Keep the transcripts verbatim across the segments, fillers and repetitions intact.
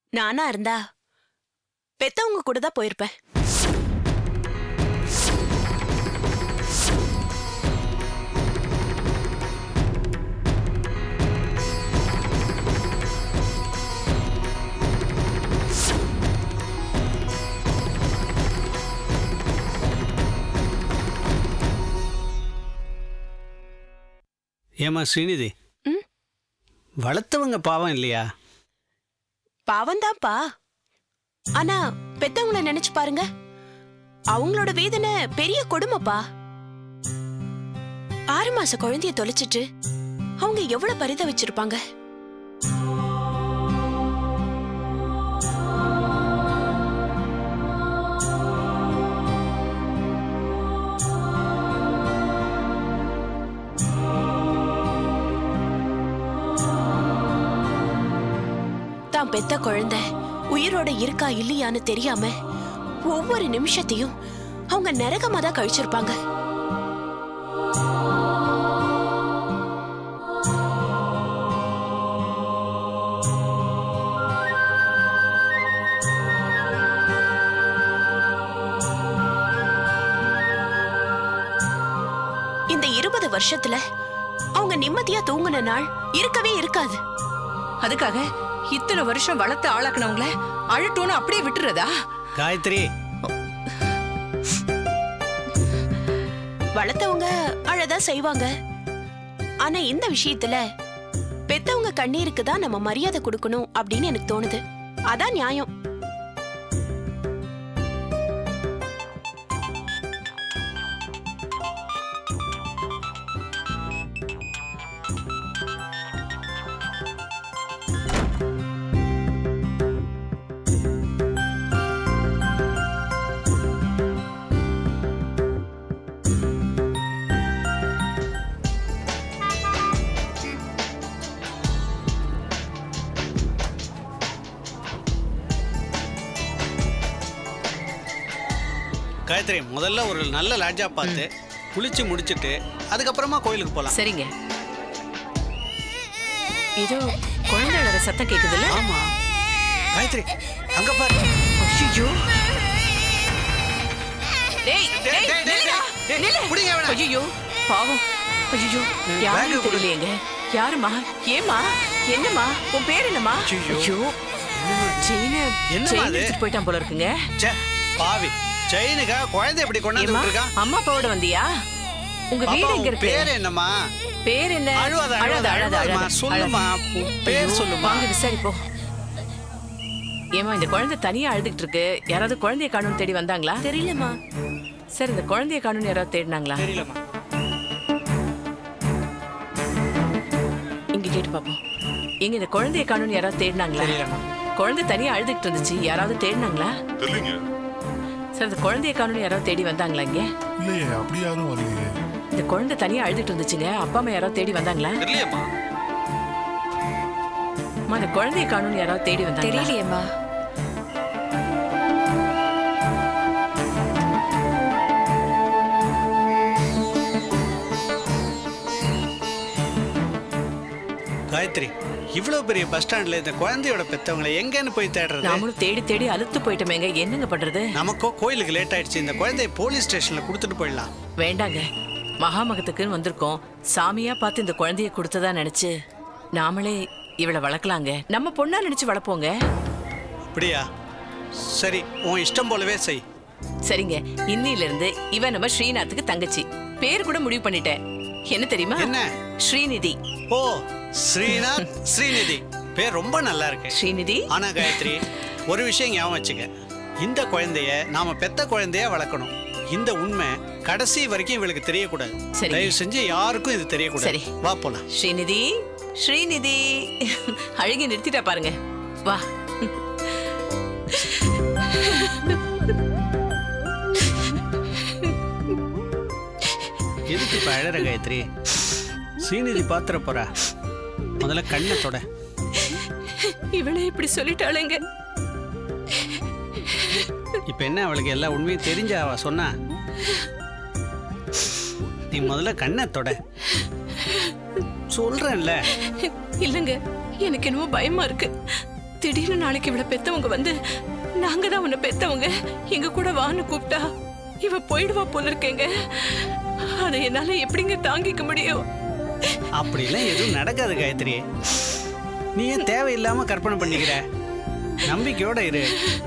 நானா இருந்தா பெத்தவங்க கூட தான் போயிருப்பேன். ஏமா ஸ்ரீநிதி, வளர்த்தவங்க பாவம் இல்லையா? பாவம் தான்ப்பா. ஆனா பெத்தவங்களை நினைச்சு பாருங்க, அவங்களோட வேதனை பெரிய கொடுமைப்பா. ஆறு மாச குழந்தைய தொலைச்சிட்டு அவங்க எவ்வளவு பரிதவிச்சிருப்பாங்க. தான் பெத்த குழந்தை உயிரோட இருக்கா இல்லையான்னு தெரியாம ஒவ்வொரு நிமிஷத்தையும் அவங்க நரகமா தான் கழிச்சிருப்பாங்க. இந்த இருபது வருஷத்துல அவங்க நிம்மதியா தூங்குன நாள் இருக்கவே இருக்காது. அதுக்காக இத்தனை வருஷம் வளர்த்து ஆளாக்குனவங்கள அழட்டோன்னு அப்படியே விட்டுறதா? காயத்ரி, வளர்த்தவங்க அழதான் செய்வாங்க. ஆனா இந்த விஷயத்துல பெத்தவங்க கண்ணீருக்கு தான் நம்ம மரியாதை கொடுக்கணும் அப்படின்னு எனக்கு தோணுது. அதான் நியாயம். காயத்ரி, முதல்ல ஒரு நல்ல லாட்ஜா பார்த்து குளிச்சு முடிச்சிட்டு அதுக்கப்புறமா கோயிலுக்கு போலாம். சரிங்க. இதோ குழந்தை அழற சத்தம் கேக்குதுல்ல? ஆமா காயத்ரி, அங்க பாரு. ஐயோ, டேய் டேய் டேய், புடிங்க வேணா. ஐயோ பாவம். ஐயோ, யாரும் தெரியலையேங்க. யாருமா? ஏமா? என்னம்மா? உன் பேர் என்னம்மா? ஐயோ, செயின செயின் எடுத்துட்டு போயிட்டான் போல இருக்குங்க. ச்சே பாவி, செயினுக்கா குழந்தை எப்படி கொண்டாந்து இருக்கா? அம்மா அப்பாவோட வந்தியா? உங்க வீடு எங்க இருக்கு? பேர் என்னம்மா? பேர் என்ன? அழுவாத அழுவாத அழுவாத அழுவாத. சொல்லுமா, பேர் சொல்லுமா. வாங்க விசாரிப்போ. ஏமா, இந்த குழந்தை தனியா அழுதுகிட்டு இருக்கு. யாராவது குழந்தைய காணும்னு தேடி வந்தாங்களா? தெரியலமா. சரி, இந்த குழந்தைய காணும்னு யாராவது தேடினாங்களா? தெரியலமா. இங்க கேட்டு பாப்போம். எங்க இந்த குழந்தைய காணும்னு யாராவது தேடினாங்களா? தெரியலமா. குழந்தை தனியா அழுதுகிட்டு இருந்துச்சு. யாராவது தேடினாங்களா? தெரியலங்க. சரி, இந்த குழந்தைய காணும்னு யாராவது தேடி வந்தாங்களா இங்க? இல்லையே, அப்படி யாரும் வரலையே. இந்த குழந்தை தனியா அழுதுட்டு இருந்துச்சுங்க. அப்பா அம்மா யாராவது தேடி வந்தாங்களா? தெரியலமா. அம்மா, இந்த குழந்தைய காணும்னு யாராவது தேடி வந்தாங்களா? தெரியலையேம்மா. காயத்ரி, இவ்வளவு பெரிய பஸ் ஸ்டாண்ட்ல இந்த குழந்தையோட பெத்தவங்களை எங்கன்னு போய் தேடுறது? நாமளும் தேடி தேடி அழுத்து போயிட்டோமேங்க. என்னங்க பண்றது? நமக்கோ கோயிலுக்கு லேட் ஆயிடுச்சு. இந்த குழந்தைய போலீஸ் ஸ்டேஷன்ல கொடுத்துட்டு போயிடலாம். வேண்டாங்க, மகாமகத்துக்குன்னு வந்திருக்கோம். சாமியா பார்த்து இந்த குழந்தைய கொடுத்ததா நினைச்சு நாமளே இவளை வளர்க்கலாங்க. நம்ம பொண்ணா நினைச்சு வளர்ப்போங்க. அப்படியா? சரி, உன் இஷ்டம் போலவே செய். சரிங்க, இன்னில இருந்து இவ நம்ம ஸ்ரீநாத்துக்கு தங்கச்சி. பேர் கூட முடிவு பண்ணிட்டேன். என்ன தெரியுமா? என்ன? ஸ்ரீநிதி. ஓ, ஸ்ரீநாத் ஸ்ரீநிதி. பேர் ரொம்ப நல்லா இருக்கு. ஸ்ரீநிதி. ஆனா காயத்ரி, ஒரு விஷயம் ஞாபகம் வச்சுக்க. இந்த குழந்தைய நாம பெத்த குழந்தைய வளர்க்கணும். இந்த உண்மை கடைசி வரைக்கும் இவளுக்கு தெரியக்கூடாது. தயவு செஞ்சு யாருக்கும் இது தெரியக்கூடாது. சரி, வா போலாம். ஸ்ரீநிதி, ஸ்ரீநிதி. அழுகி நிறுத்திட்டா பாருங்க. வா. எதுக்கு இப்ப அழற காயத்ரி? ஸ்ரீநிதி பாத்திர போறா. முதல்ல கண்ணை தொட. இவளே இப்படி சொல்லிட்டாளுங்க. இப்ப என்ன, அவளுக்கு எல்லா உண்மையும் தெரிஞ்ச அவ சொன்னா? நீ முதல்ல கண்ணை தொட. சொல்றேன்ல. இல்லங்க, எனக்கு என்னமோ பயமா இருக்கு. திடீர்னு நாளைக்கு இவளை பெத்தவங்க வந்து நாங்க தான் உன்னை பெத்தவங்க எங்க கூட வான்னு கூப்பிட்டா இவ போயிடுவா போல இருக்கேங்க. அதை என்னால எப்படிங்க தாங்கிக்க முடியும்? அப்படிலாம் எதுவும் நடக்காது காயத்ரி. நீ ஏன் தேவையில்லாம கற்பனை பண்ணிக்கிற? நம்பிக்கையோட இரு.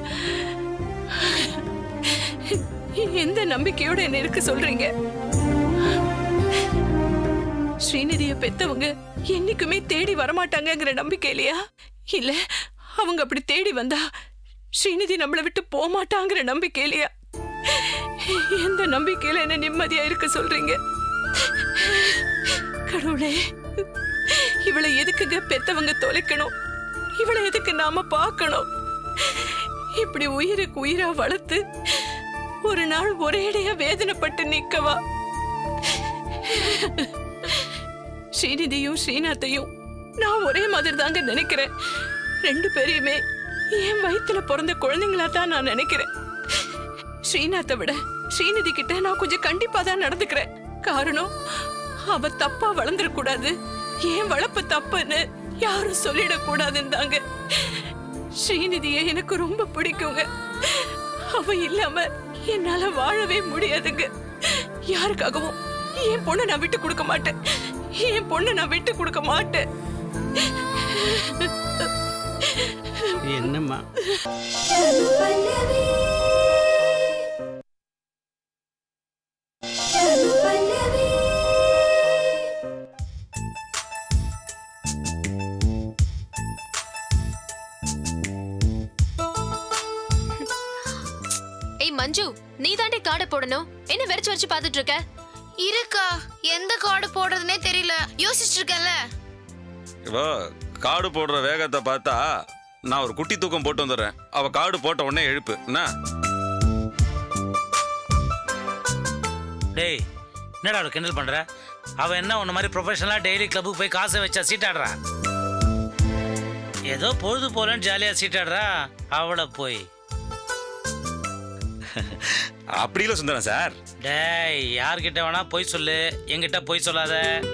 எந்த நம்பிக்கையோட என்ன இருக்க சொல்றீங்க? ஸ்ரீநிதிய பெத்தவங்க என்னைக்குமே தேடி வரமாட்டாங்கிற நம்பிக்கை இல்லையா? இல்ல அவங்க அப்படி தேடி வந்தா ஸ்ரீநிதி நம்மளை விட்டு போக மாட்டாங்கிற நம்பிக்கை இல்லையா? எந்த நம்பிக்கையில என்ன நிம்மதியா இருக்க சொல்றீங்க? கடவுளே, இவளை எதுக்குங்க பெத்தவங்க தொலைக்கணும்? இவளை எதுக்கு நாம பார்க்கணும்? இப்படி உயிருக்கு உயிரா வளர்த்து ஒரு நாள் ஒரேடியா வேதனைப்பட்டு நிக்கவா? ஸ்ரீநிதியும் ஸ்ரீநாத்தையும் நான் ஒரே மாதிரி தாங்க நினைக்கிறேன். ரெண்டு பேரையுமே என் வயித்துல பிறந்த குழந்தைங்களா தான் நான் நினைக்கிறேன். ஸ்ரீநாத்தை விட ஸ்ரீநிதி கிட்ட நான் கொஞ்சம் கண்டிப்பா தான் நடந்துக்கிறேன். காரணம், அவ தப்பா வளர்ந்துடக்கூடாது, ஏன் வளர்ப்பு தப்புன்னு யாரும் சொல்லிடக்கூடாதுன்னு தாங்க. ஸ்ரீநிதியை எனக்கு ரொம்ப பிடிக்குங்க. அவ இல்லாம என்னால வாழவே முடியாதுங்க. யாருக்காகவும் என் பொண்ணை நான் விட்டு கொடுக்க மாட்டேன். என் பொண்ணை நான் விட்டு கொடுக்க மாட்டேன். என்னம்மா மஞ்சு, நீ தாண்டி கார்டு போடணும். என்ன வெறிச்சு வெறிச்சு பாத்துட்டு இருக்க? இருக்கா, எந்த கார்டு போடுறதுனே தெரியல, யோசிச்சுட்டு இருக்கேன்ல. இவ கார்டு போடுற வேகத்தை பார்த்தா நான் ஒரு குட்டி தூக்கம் போட்டு வந்துடுறேன். அவ கார்டு போட்ட உடனே எழுப்பு. என்ன டேய், என்னடா அவளை கிண்டல் பண்ற? அவ என்ன உன்ன மாதிரி ப்ரொஃபஷனலா டெய்லி கிளப்புக்கு போய் காசை வச்சா சீட்டாடுறா? ஏதோ பொழுது போலன்னு ஜாலியா சீட்டாடுறா. அவளை போய் அப்படி இல்ல சுந்தரம் சார். டேய், யார்கிட்ட வேணா போய் சொல்லு, என்கிட்ட போய் சொல்லாத.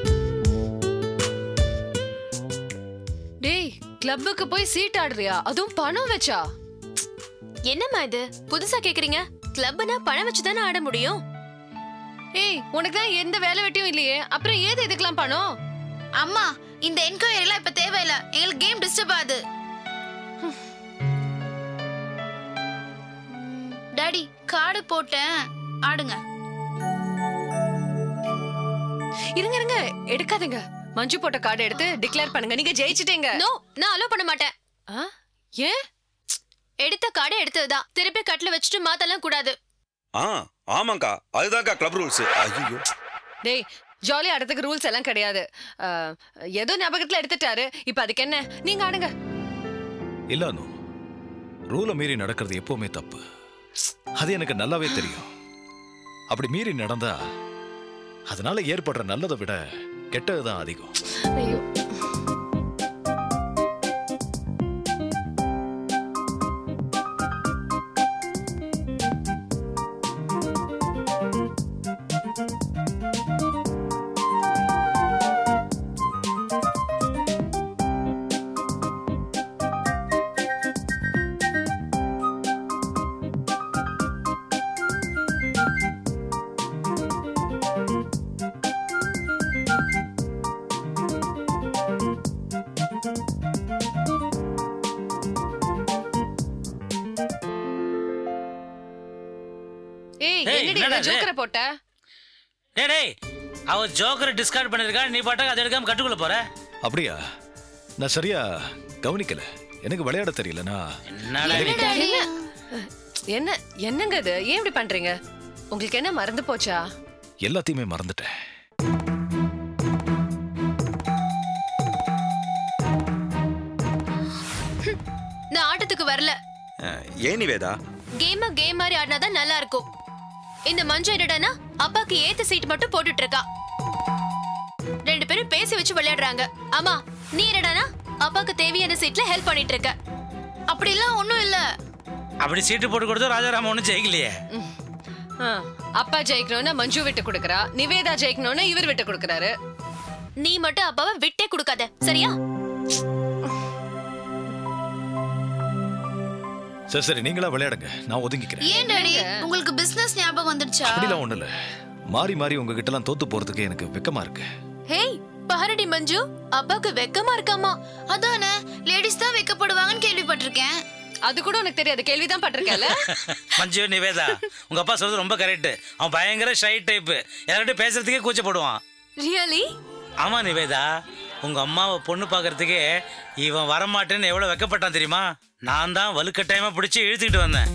டேய், கிளப்புக்கு போய் சீட் ஆடுறியா? அதுவும் பணம் வச்சா? என்னம்மா இது புதுசா கேக்குறீங்க? கிளப்னா பணம் வச்சு தானே ஆட முடியும். ஏய், உனக்கு தான் எந்த வேலை வெட்டியும் இல்லையே, அப்புறம் ஏது இதுக்கெல்லாம் பணம்? அம்மா, இந்த என்கொயரி எல்லாம் இப்ப தேவையில்ல, எங்களுக்கு கேம் டிஸ்டர்ப் ஆகுது. டாடி, கார்டு போட்டேன், ஆடுங்க. இருங்க இருங்க, எடுக்காதீங்க. மஞ்சு போட்ட கார்டு எடுத்து டிக்ளேர் பண்ணுங்க. நீங்க ஜெயிச்சிட்டீங்க. நோ, நான் அலோ பண்ண மாட்டேன். ஏன்? எடுத்த கார்டு எடுத்ததுதான், திருப்பி கட்ல வச்சுட்டு மாத்தலாம் கூடாது. ஆ, ஆமாங்கா, அதுதான்க்கா கிளப் ரூல்ஸ். ஐயோ டேய், ஜாலி ஆடுறதுக்கு ரூல்ஸ் எல்லாம் கிடையாது. ஏதோ ஞாபகத்துல எடுத்துட்டாரு, இப்ப அதுக்கு என்ன? நீங்க ஆடுங்க. இல்ல அனு, ரூலை மீறி நடக்கிறது எப்பவுமே தப்பு. அது எனக்கு நல்லாவே தெரியும். அப்படி மீறி நடந்தா அதனால ஏற்படுற நல்லதை விட கெட்டதுதான் அதிகம். ஐயோ, அவ ஜோக்கரை டிஸ்கார்ட் பண்ணிருக்கா, நீ பாட்டாக அதை எடுக்காம கட்டுக்குள்ள போற. அப்படியா? நான் சரியா கவனிக்கல, எனக்கு விளையாட தெரியலனா. என்ன என்னங்க இது? ஏன் இப்படி பண்றீங்க? உங்களுக்கு என்ன மறந்து போச்சா? எல்லாத்தையுமே மறந்துட்டேன். நான் ஆட்டத்துக்கு வரல. ஏன் நிவேதா? கேம் கேம் மாதிரி ஆடினாதான் நல்லா இருக்கும். இந்த மஞ்சு என்னடானா அப்பாக்கு ஏத்த சீட் மட்டும் போட்டுட்டு இருக்கா. ரெண்டு பேரும் பேசி வச்சு விளையாடுறாங்க. ஆமா, நீ என்னடானா அப்பாக்கு தேவையான சீட்ல ஹெல்ப் பண்ணிட்டு இருக்க. அப்படி எல்லாம் ஒண்ணும் இல்ல. அப்படி சீட்டு போட்டு கொடுத்தா ராஜாராம ஒண்ணும் ஜெயிக்கலையே. அப்பா ஜெயிக்கணும்னா மஞ்சு விட்டு கொடுக்கறா, நிவேதா ஜெயிக்கணும்னா இவர் விட்டு கொடுக்கறாரு. நீ மட்டும் அப்பாவை விட்டே கொடுக்காத, சரியா? சரி சரி நீங்களா விளையாடுங்க, நான் ஒதுங்கிக்கிறேன். ஏன் டாடி உங்களுக்கு பிசினஸ் ஞாபகம் வந்துடுச்சா? அப்படிலாம் ஒண்ணு இல்ல, மாறி மாறி உங்ககிட்ட எல்லாம் தோத்து போறதுக்கு எனக்கு வெக்கமா இருக்கு. ஹேய் பாரடி மஞ்சு, அப்பாக்கு வெக்கமா இருக்காமா? அதானே, லேடிஸ் தான் வெக்கப்படுவாங்கன்னு கேள்விப்பட்டிருக்கேன். அது கூட உனக்கு தெரியாது, கேள்விதான் பட்டிருக்கல. மஞ்சு நிவேதா, உங்க அப்பா சொல்றது ரொம்ப கரெக்ட். அவன் பயங்கர ஷை டைப், யார்கிட்ட பேசுறதுக்கே கூச்சப்படுவான். ரியலி? ஆமா நிவேதா, உங்க அம்மாவை பொண்ணு பாக்குறதுக்கே இவன் வரமாட்டேன்னு எவ்வளவு வெக்கப்பட்டான் தெரியுமா? நான் தான் வலுக்கட்டாயமா பிடிச்சி இழுத்துக்கிட்டு வந்தேன்.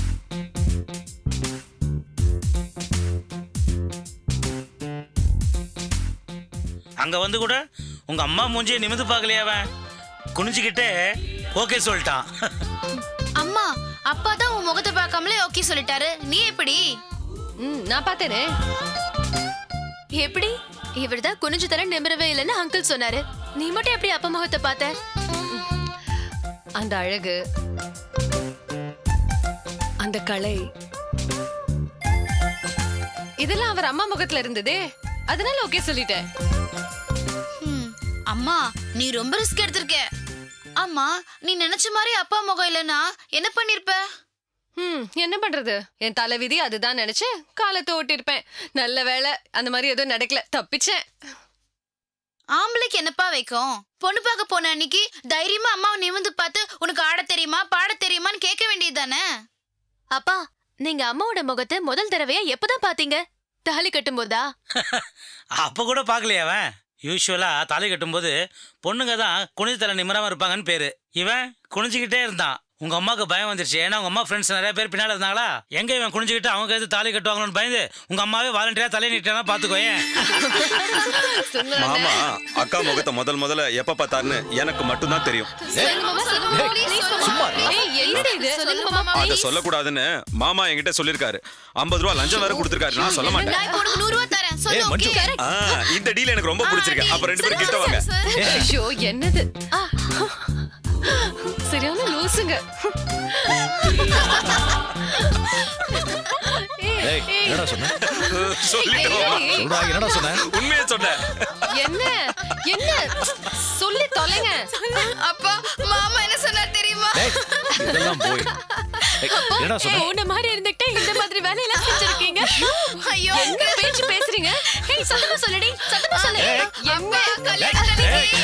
அங்க வந்து கூட உங்க அம்மா மூஞ்சியை நிமிந்து பார்க்கலையா? அவன் குனிஞ்சுக்கிட்டே ஓகே சொல்லிட்டான். அம்மா, அப்பா தான் உன் முகத்தை பார்க்காமலே ஓகே சொல்லிட்டாரு, நீ எப்படி? ம், நான் பார்த்தேனே. எப்படி? இவர்தான் குனிஞ்சு தர நிமிரவே இல்லைன்னு அங்கிள் சொன்னாரு. நீ மட்டும் எப்படி அப்பா முகத்தை பார்த்த? அந்த அழகு, அந்த கலை, இதெல்லாம் அவர் அம்மா முகத்துல இருந்ததே, அதனால ஓகே சொல்லிட்டேன். ம், அம்மா நீ ரொம்ப ரிஸ்க் எடுத்திருக்க. அம்மா, நீ நினைச்ச மாதிரி அப்பா முகம் இல்லைன்னா என்ன பண்ணிருப்ப? ம், என்ன பண்றது, என் தலைவிதி அதுதான் நினைச்சு காலத்தை ஓட்டிருப்பேன். நல்ல வேளை அந்த மாதிரி எதுவும் நடக்கல, தப்பிச்சேன். ஆம்பளைக்கு என்னப்பா வைக்கும்? பொண்ணு பார்க்க போன அன்னைக்கு தைரியமா அம்மாவை நிமிந்து பார்த்து உனக்கு ஆட தெரியுமா பாட தெரியுமான்னு கேட்க வேண்டியது தானே? அப்பா, நீங்க அம்மாவோட முகத்தை முதல் தடவையா எப்பதான் பாத்தீங்க? தாலி கட்டும் போதா? அப்ப கூட பாக்கலையா? அவன் யூஸ்வலா தாலி கட்டும்போது பொண்ணுங்க தான் குனிஞ்சு தலை நிமிராம இருப்பாங்கன்னு பேரு. இவன் குனிஞ்சுக்கிட்டே இருந்தான். உங்க அம்மாவுக்கு பயம் வந்துருச்சு, ஏன்னா உங்க அம்மா ஃப்ரெண்ட்ஸ் நிறைய பேர் பின்னாடி இருந்தாங்களா. எங்க இவன் குனிஞ்சுக்கிட்டு அவங்க எது தாலி கட்டுவாங்களோன்னு பயந்து உங்க அம்மாவே வாலண்டியரா தலையை நீட்டா பாத்துக்கோயேன். மாமா அக்கா முகத்தை முதல் முதல்ல எப்ப பார்த்தாருன்னு எனக்கு மட்டும்தான் தெரியும். அத சொல்லக்கூடாதுன்னு மாமா என்கிட்ட சொல்லிருக்காரு. ஐம்பது ரூபா லஞ்சம் வேற கொடுத்திருக்காரு. நான் சொல்ல மாட்டேன். இந்த டீல் எனக்கு ரொம்ப பிடிச்சிருக்கு. அப்ப ரெண்டு பேரும் கிட்ட வாங்க. ஐயோ என்னது, சரியான லூசுங்க. ஏய் என்னடா சொன்ன? சொல்லிட்டோம். சொல்றா, என்னடா சொன்ன? உண்மையே சொன்னேன். என்ன என்ன சொல்லி தொலைங்க. அப்பா, மாமா என்ன சொன்னார் தெரியுமா? இதெல்லாம் போய் என்னடா சொன்ன? உன்ன மாதிரி இருந்துட்டே இந்த மாதிரி வேலையெல்லாம் செஞ்சிருக்கீங்க. ஐயோ, என்ன பேச்சு பேசுறீங்க? ஹேய் சத்தமா சொல்லுடி, சத்தமா சொல்லு. அம்மா, கல்யாணம் பண்ணிக்கி.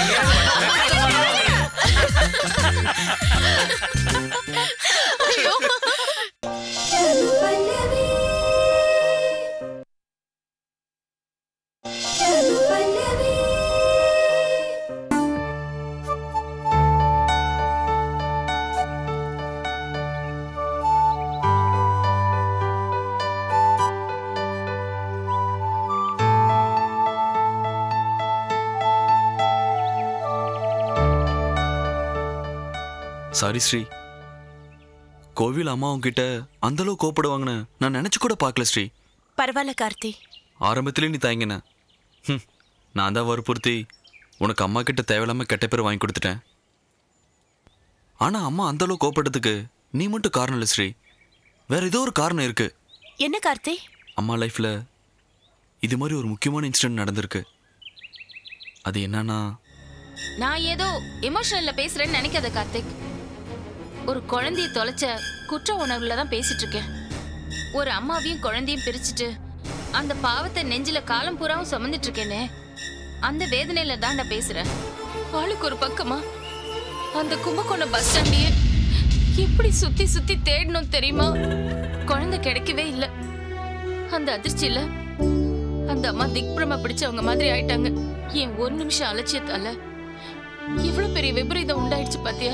சாரி ஸ்ரீ, கோவில் அம்மா உங்ககிட்ட அந்த அளவு கோப்படுவாங்கன்னு நான் நினைச்சு கூட பார்க்கல ஸ்ரீ. பரவாயில்ல கார்த்தி, ஆரம்பத்திலே நீ தாங்கின. ம், நான் தான் வற்புறுத்தி உனக்கு அம்மா கிட்ட தேவையில்லாம கெட்ட பேர் வாங்கி கொடுத்துட்டேன். ஆனா அம்மா அந்த அளவு கோப்படுறதுக்கு நீ மட்டும் காரணம் இல்லை ஸ்ரீ, வேற ஏதோ ஒரு காரணம் இருக்கு. என்ன கார்த்தி? அம்மா லைஃப்ல இது மாதிரி ஒரு முக்கியமான இன்சிடென்ட் நடந்திருக்கு. அது என்னன்னா, நான் ஏதோ எமோஷனல்ல பேசுறேன்னு நினைக்காத கார்த்திக். ஒரு குழந்தைய தொலைச்ச குற்ற உணர்வுல தான் பேசிட்டு இருக்கேன். ஒரு அம்மாவையும் குழந்தையும் பிரிச்சுட்டு அந்த பாவத்தை நெஞ்சில காலம் பூராவும் சுமந்துட்டு இருக்கேனே, அந்த வேதனையில தான் நான் பேசுறேன். ஆளுக்கு ஒரு பக்கமா அந்த கும்பகோணம் பஸ் ஸ்டாண்டையே எப்படி சுத்தி சுத்தி தேடணும் தெரியுமா? குழந்தை கிடைக்கவே இல்லை. அந்த அதிர்ச்சியில அந்த அம்மா திக்பிரம பிடிச்சவங்க மாதிரி ஆயிட்டாங்க. என் ஒரு நிமிஷம் அலட்சியத்தால இவ்வளவு பெரிய விபரீதம் உண்டாயிடுச்சு பாத்தியா?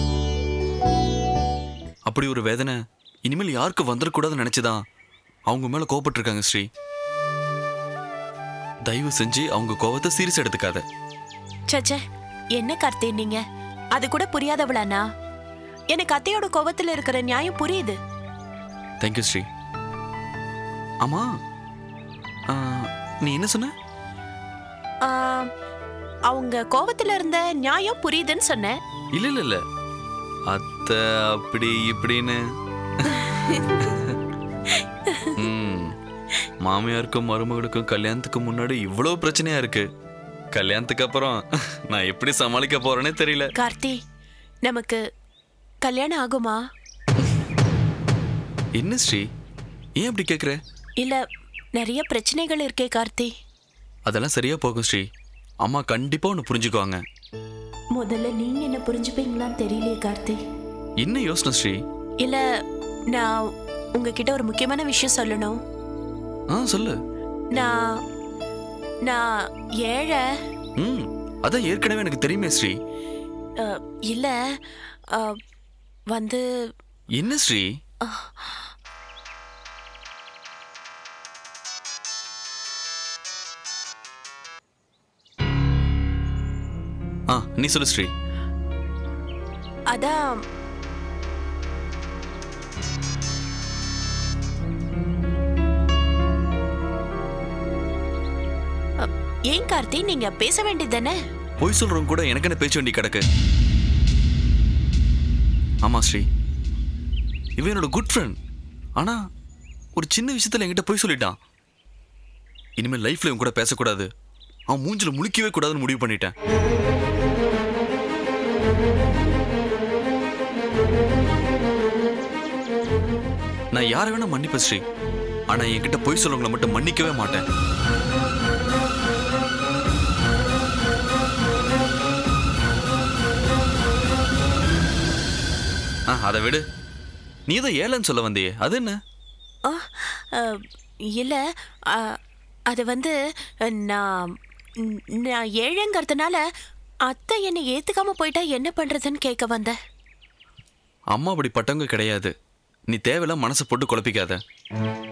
அப்படி ஒரு வேதனை இனிமேல் யாருக்கு வந்துடக்கூடாதுன்னு நினைச்சுதான் அவங்க மேல கோபப்பட்டிருக்காங்க ஸ்ரீ. தயவு செஞ்சு அவங்க கோபத்தை சீரியஸ் எடுத்துக்காத. சச்சே, என்ன கார்த்தி நீங்க? அது கூட புரியாதவளானா? எனக்கு அத்தையோட கோபத்துல இருக்கிற நியாயம் புரியுது. தேங்க்யூ ஸ்ரீ. ஆமா, நீ என்ன சொன்ன? அவங்க கோபத்துல இருந்த நியாயம் புரியுதுன்னு சொன்ன. இல்ல இல்ல இல்ல, அத்தை அப்படி இப்படின்னு. மாமியாருக்கும் மருமகளுக்கும் கல்யாணத்துக்கு முன்னாடி இவ்வளவு பிரச்சனையா இருக்கு. கல்யாணத்துக்கு அப்புறம் நான் எப்படி சமாளிக்க போறேனே தெரியல. கார்த்தி, நமக்கு கல்யாணம் ஆகுமா? என்ன ஸ்ரீ, ஏன் அப்படி கேட்குற? இல்ல நிறைய பிரச்சனைகள் இருக்கே கார்த்தி. அதெல்லாம் சரியா போகும் ஸ்ரீ. அம்மா கண்டிப்பா ஒன்று புரிஞ்சுக்குவாங்க. முதல்ல நீங்க என்ன புரிஞ்சுப்பீங்களான்னு தெரியலையே கார்த்தி. என்ன யோசனை ஸ்ரீ? இல்ல நான் உங்ககிட்ட ஒரு முக்கியமான விஷயம் சொல்லணும். ஆ சொல்லு. நான் நான் ஏழை. ம் அதான் ஏற்கனவே எனக்கு தெரியுமே ஸ்ரீ. அஹ், இல்ல அஹ், வந்து என்ன ஸ்ரீ? ஆ நீ சொல்லு ஸ்ரீ. அதான் அ, ஏன் கார்த்தி நீங்க பேச வேண்டியது தானே? பொய் சொல்றவங்க கூட எனக்கு என்ன பேச்ச வேண்டி கிடக்கு. ஆமா ஸ்ரீ, இவன் என்னோட குட் ஃப்ரெண்ட். ஆனா ஒரு சின்ன விஷயத்துல என்கிட்ட பொய் சொல்லிட்டான். இனிமேல் லைஃப்ல இவன் கூட பேசக்கூடாது, அவன் மூஞ்சில முழிக்கவே கூடாதுன்னு முடிவு பண்ணிட்டேன். நான் யாரை வேணா மன்னிப்பேன் ஸ்ரீ, ஆனா என்கிட்ட பொய் சொல்றவங்களை மட்டும் மன்னிக்கவே மாட்டேன். ஆ அதை விடு. நீ தான் ஏழைன்னு சொல்ல வந்தியே, அது என்ன? ஆ, அ, இல்ல அ, அது வந்து நான் நான் ஏழைங்கிறதுனால அத்தை என்னை ஏத்துக்காம போயிட்டா என்ன பண்றதுன்னு கேட்க வந்தேன். அம்மா அப்படி பட்டவங்க கிடையாது. நீ தேவையில்லாம் மனசை போட்டு குழப்பிக்காத.